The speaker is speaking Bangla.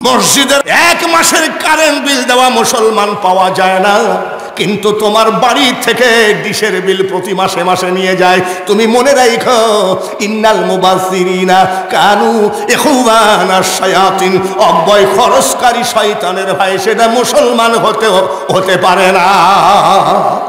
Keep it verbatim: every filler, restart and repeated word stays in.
মসজিদের এক মাসের কারেন্ট বিল দেওয়া মুসলমান পাওয়া যায় না, কিন্তু তোমার বাড়ি থেকে ডিশের বিল প্রতি মাসে মাসে নিয়ে যায়। তুমি মনে রাখো, ইন্নাল মুবাজ্জিরিনা কানু ইখওয়ানাশ শায়াতিন, অব্যয় খরচকারী শয়তানের ভাই, সেটা মুসলমান হতে হতে পারে না।